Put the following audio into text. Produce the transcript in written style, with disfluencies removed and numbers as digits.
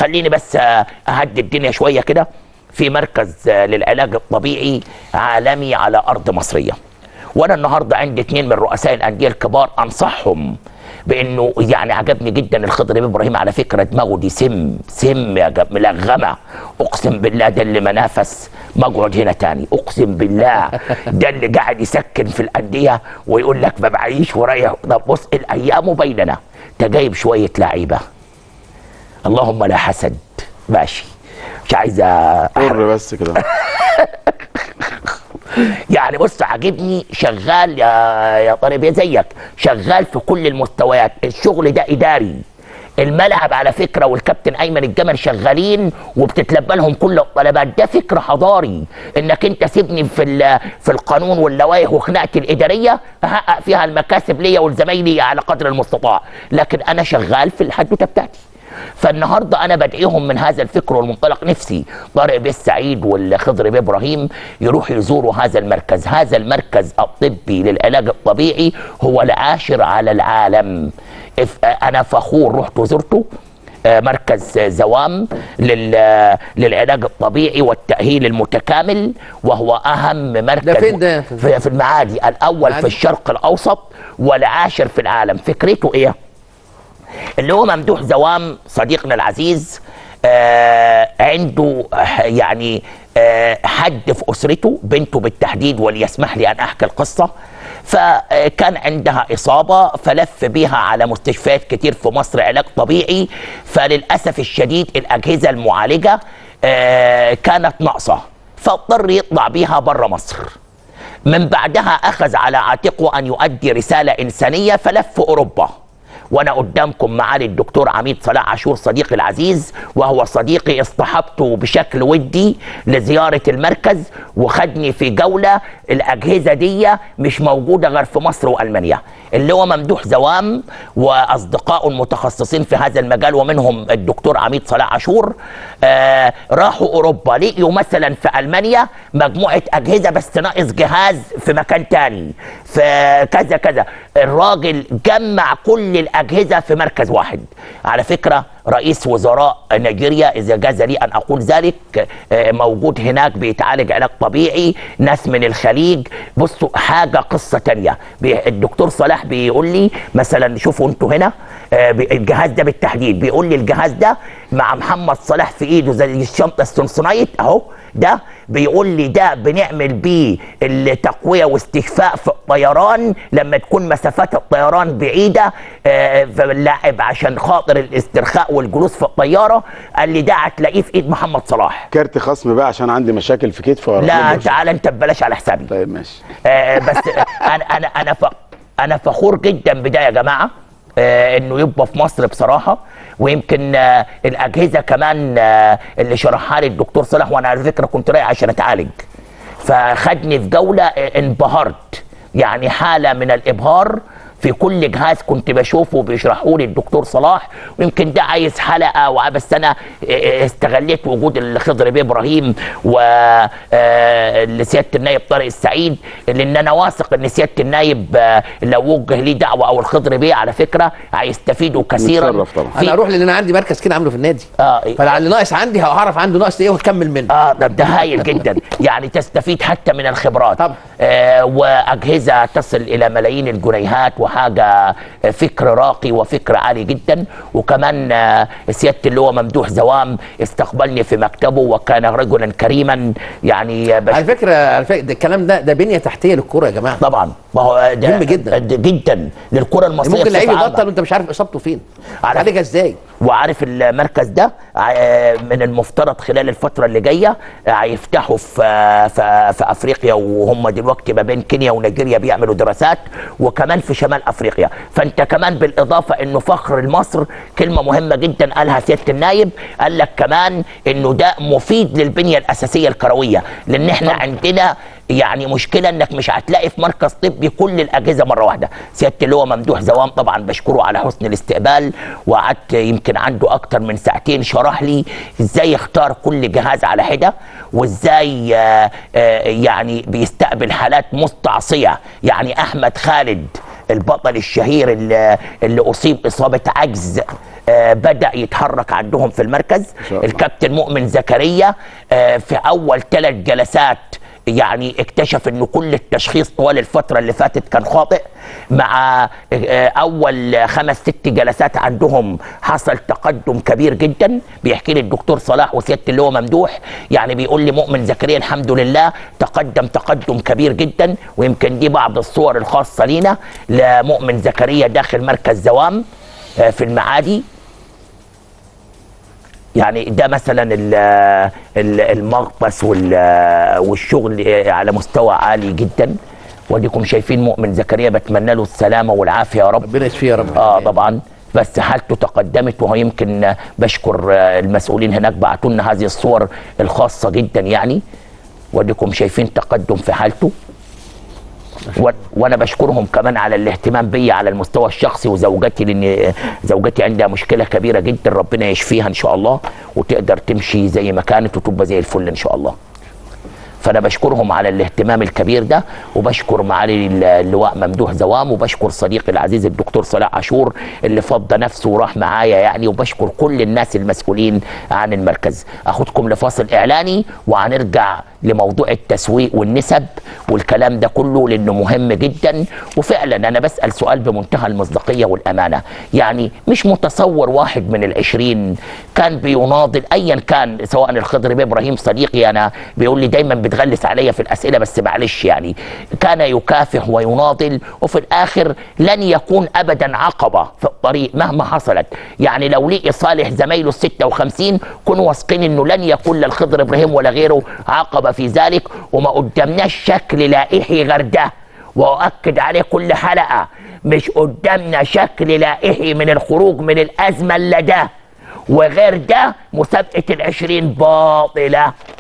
خليني بس اهدي الدنيا شويه كده. في مركز للعلاج الطبيعي عالمي على ارض مصريه، وانا النهارده عندي 2 من رؤساء الانديه الكبار انصحهم بانه يعني عجبني جدا الخضر بيه ابراهيم، على فكره دماغه دي سم يا ملغمه، اقسم بالله ده اللي منافس ما اقعد هنا تاني، اقسم بالله ده اللي قاعد يسكن في الانديه ويقول لك ما بعيش ورايح. طب بص الايام بيننا، انت جايب شويه لعيبه اللهم لا حسد، ماشي مش عايزه حر بس كده يعني بص عاجبني شغال يا طارق زيك، شغال في كل المستويات، الشغل ده اداري. الملعب على فكره والكابتن ايمن الجمل شغالين وبتتلبى لهم كل الطلبات، ده فكر حضاري انك انت سيبني في القانون واللوائح وخناقتي الاداريه احقق فيها المكاسب ليا ولزمايلي على قدر المستطاع، لكن انا شغال في الحدوته بتاعتي. فالنهارده انا بدعيهم من هذا الفكر والمنطلق. نفسي طارق بيه السعيد والخضر بيه ابراهيم يروحوا يزوروا هذا المركز. هذا المركز الطبي للعلاج الطبيعي هو العاشر على العالم. انا فخور رحت وزرته، مركز زوام للعلاج الطبيعي والتأهيل المتكامل، وهو أهم مركز. ده فين ده؟ في المعادي، الأول في الشرق الأوسط والعاشر في العالم. فكرته إيه؟ اللي هو ممدوح زوام صديقنا العزيز عنده يعني حد في أسرته، بنته بالتحديد، وليسمح لي أن أحكي القصة. فكان عندها إصابة فلف بيها على مستشفيات كتير في مصر علاج طبيعي، فللأسف الشديد الأجهزة المعالجة كانت ناقصة، فاضطر يطلع بيها بره مصر. من بعدها أخذ على عاتقه أن يؤدي رسالة إنسانية فلف أوروبا. وانا قدامكم معالي الدكتور عميد صلاح عاشور صديقي العزيز، وهو صديقي اصطحبته بشكل ودي لزياره المركز وخدني في جوله. الاجهزه دي مش موجوده غير في مصر والمانيا. اللي هو ممدوح زوام واصدقائه المتخصصين في هذا المجال ومنهم الدكتور عميد صلاح عاشور راحوا اوروبا، لقيوا مثلا في المانيا مجموعه اجهزه بس ناقص جهاز في مكان تاني في كذا كذا. الراجل جمع كل الأجهزة في مركز واحد. على فكرة رئيس وزراء نيجيريا إذا جاز لي أن أقول ذلك موجود هناك بيتعالج علاج طبيعي، ناس من الخليج. بصوا حاجة قصة تانية. الدكتور صلاح بيقول لي مثلا شوفوا انتوا هنا الجهاز ده بالتحديد، بيقول لي الجهاز ده مع محمد صلاح في ايده زي الشنطة السنسونايت اهو، ده بيقول لي ده بنعمل بيه التقوية واستشفاء في الطيران لما تكون مسافات الطيران بعيدة فاللاعب عشان خاطر الاسترخاء والجلوس في الطيارة. قال لي ده هتلاقيه في ايد محمد صلاح. كارت خصم بقى عشان عندي مشاكل في كتفي. لا تعالى انت ببلاش على حسابي. طيب ماشي. بس انا فخور جدا بده يا جماعة انه يبقى في مصر بصراحه. ويمكن الاجهزه كمان اللي شرحها لي الدكتور صلاح، وانا على فكره كنت رايح عشان اتعالج، فخدني في جوله انبهرت، يعني حاله من الابهار في كل جهاز كنت بشوفه بيشرحوا لي الدكتور صلاح. ويمكن ده عايز حلقه، بس انا استغليت وجود الخضر بيه ابراهيم ولسياده النائب طارق السعيد، لان انا واثق ان سياده النائب لو وجه لي دعوه او الخضر بيه على فكره هيستفيدوا كثيرا. انا اروح لان انا عندي مركز كده عامله في النادي، فاللي ناقص عندي هعرف عنده ناقص ايه واكمل منه. ده هايل جدا يعني تستفيد حتى من الخبرات. طبعا. واجهزه تصل الى ملايين الجنيهات، حاجه فكر راقي وفكر عالي جدا. وكمان سياده اللواء ممدوح زوام استقبلني في مكتبه وكان رجلا كريما يعني. على فكره الكلام ده بنيه تحتيه للكوره يا جماعه. طبعا ما هو ده مهم جدا جدا للكره المصريه. ممكن لعيب يبطل وانت مش عارف اصابته فين، تعالجها ازاي. وعارف المركز ده من المفترض خلال الفتره اللي جايه هيفتحوا في افريقيا، وهم دلوقتي ما بين كينيا ونيجيريا بيعملوا دراسات، وكمان في شمال افريقيا. فانت كمان بالاضافه انه فخر لمصر، كلمه مهمه جدا قالها سياده النايب، قال لك كمان انه ده مفيد للبنيه الاساسيه الكرويه، لان احنا عندنا يعني مشكله انك مش هتلاقي في مركز طبي كل الاجهزه مره واحده. سياده اللواء ممدوح زوام طبعا بشكره على حسن الاستقبال، وقعدت يمكن عنده اكتر من ساعتين شرح لي ازاي يختار كل جهاز على حده، وازاي يعني بيستقبل حالات مستعصيه. يعني احمد خالد البطل الشهير اللي اصيب اصابه عجز بدأ يتحرك عندهم في المركز. الكابتن مؤمن زكريا في أول 3 جلسات يعني اكتشف انه كل التشخيص طوال الفترة اللي فاتت كان خاطئ. مع اول 5-6 جلسات عندهم حصل تقدم كبير جدا. بيحكي لي الدكتور صلاح وسيادة اللي هو ممدوح، يعني بيقول لي مؤمن زكريا الحمد لله تقدم كبير جدا. ويمكن دي بعض الصور الخاصة لينا لمؤمن زكريا داخل مركز زوام في المعادي. يعني ده مثلا المغطس والشغل على مستوى عالي جدا. وديكم شايفين مؤمن زكريا، بتمنى له السلامه والعافيه يا رب. ربنا يشفيه يا رب. طبعا، بس حالته تقدمت، وهو يمكن بشكر المسؤولين هناك بعتوا لنا هذه الصور الخاصه جدا يعني. وديكم شايفين تقدم في حالته. وانا بشكرهم كمان على الاهتمام بي على المستوى الشخصي وزوجتي، لان زوجتي عندها مشكله كبيره جدا، ربنا يشفيها ان شاء الله وتقدر تمشي زي ما كانت وتبقى زي الفل ان شاء الله. فانا بشكرهم على الاهتمام الكبير ده، وبشكر معالي اللواء ممدوح زوام، وبشكر صديقي العزيز الدكتور صلاح عاشور اللي فضى نفسه وراح معايا يعني، وبشكر كل الناس المسؤولين عن المركز. اخدكم لفاصل اعلاني وهنرجع لموضوع التسويق والنسب والكلام ده كله لانه مهم جدا. وفعلا انا بسأل سؤال بمنتهى المصداقية والامانة، يعني مش متصور واحد من ال20 كان بيناضل ايا كان، سواء الخضر بيه ابراهيم صديقي انا بيقول لي دايما بتغلس عليا في الاسئله، بس معلش يعني كان يكافح ويناضل، وفي الاخر لن يكون ابدا عقبه في الطريق مهما حصلت. يعني لو لقي صالح زمايله ال56 كونوا واثقين انه لن يكون للخضر ابراهيم ولا غيره عقبه في ذلك. وما قدامناش شكل لائحي غير ده، واؤكد عليه كل حلقه، مش قدامنا شكل لائحي من الخروج من الازمه الا ده، وغير ده مسابقه ال20 باطله.